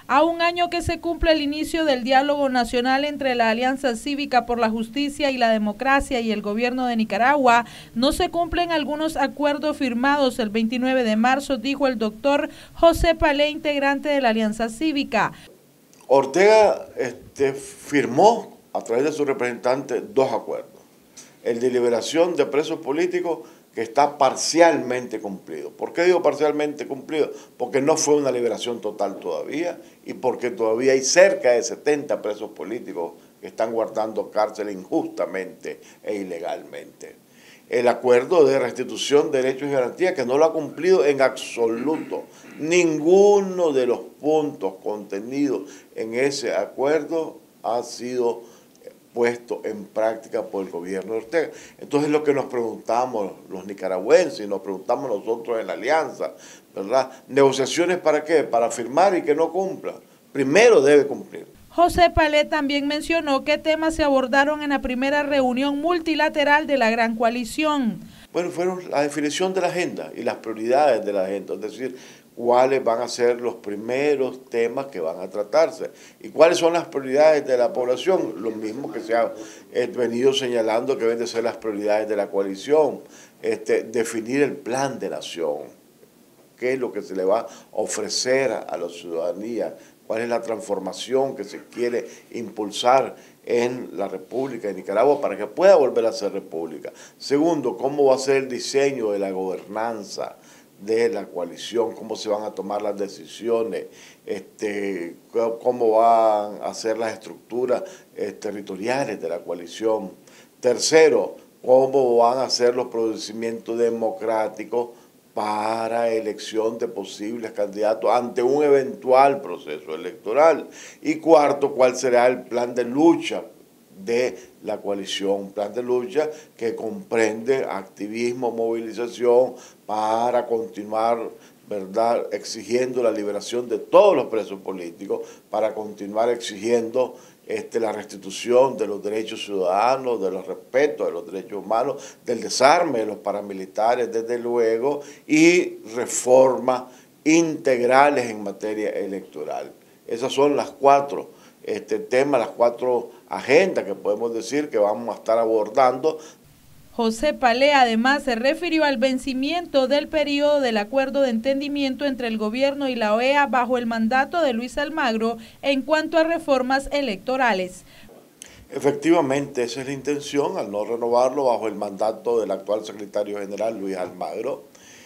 A un año que se cumple el inicio del diálogo nacional entre la Alianza Cívica por la Justicia y la Democracia y el gobierno de Nicaragua, no se cumplen algunos acuerdos firmados el 29 de marzo, dijo el doctor José Palé, integrante de la Alianza Cívica. Ortega firmó a través de su representante 2 acuerdos. El de liberación de presos políticos, que está parcialmente cumplido. ¿Por qué digo parcialmente cumplido? Porque no fue una liberación total todavía y porque todavía hay cerca de 70 presos políticos que están guardando cárcel injustamente e ilegalmente. El acuerdo de restitución de derechos y garantías, que no lo ha cumplido en absoluto. Ninguno de los puntos contenidos en ese acuerdo ha sido puesto en práctica por el gobierno de Ortega. Entonces lo que nos preguntamos los nicaragüenses y nos preguntamos nosotros en la alianza, ¿verdad? ¿Negociaciones para qué? Para firmar y que no cumpla. Primero debe cumplir. José Palé también mencionó qué temas se abordaron en la primera reunión multilateral de la Gran Coalición. Bueno, fueron la definición de la agenda y las prioridades de la agenda, es decir, cuáles van a ser los primeros temas que van a tratarse y cuáles son las prioridades de la población, lo mismo que se ha venido señalando que deben de ser las prioridades de la coalición, definir el plan de nación, qué es lo que se le va a ofrecer a la ciudadanía, cuál es la transformación que se quiere impulsar en la República de Nicaragua para que pueda volver a ser república. Segundo, cómo va a ser el diseño de la gobernanza de la coalición, cómo se van a tomar las decisiones, cómo van a ser las estructuras territoriales de la coalición. Tercero, cómo van a ser los procedimientos democráticos para elección de posibles candidatos ante un eventual proceso electoral. Y cuarto, cuál será el plan de lucha de la coalición, un plan de lucha que comprende activismo, movilización para continuar, ¿verdad?, exigiendo la liberación de todos los presos políticos, para continuar exigiendo la restitución de los derechos ciudadanos, de los respetos de los derechos humanos, del desarme de los paramilitares, desde luego, y reformas integrales en materia electoral. Esas son las 4 temas, las 4 agendas que podemos decir que vamos a estar abordando. José Palé además se refirió al vencimiento del periodo del acuerdo de entendimiento entre el gobierno y la OEA bajo el mandato de Luis Almagro en cuanto a reformas electorales. Efectivamente, esa es la intención, al no renovarlo bajo el mandato del actual secretario general Luis Almagro.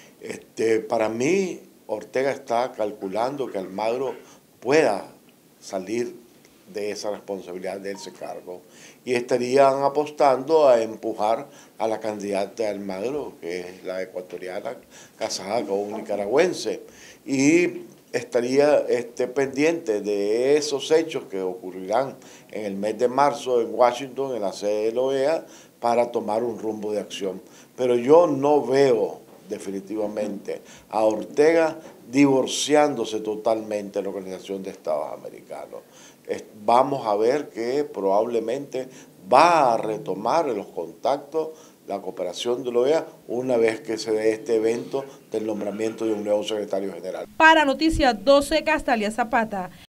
Para mí, Ortega está calculando que Almagro pueda salir de esa responsabilidad de ese cargo y estarían apostando a empujar a la candidata de Almagro, que es la ecuatoriana casada con un nicaragüense, y estaría pendiente de esos hechos que ocurrirán en el mes de marzo en Washington, en la sede de la OEA, para tomar un rumbo de acción. Pero yo no veo definitivamente a Ortega divorciándose totalmente de la Organización de Estados Americanos. Vamos a ver que probablemente va a retomar los contactos, la cooperación de la OEA, una vez que se dé este evento del nombramiento de un nuevo secretario general. Para Noticias 12, Castalia Zapata.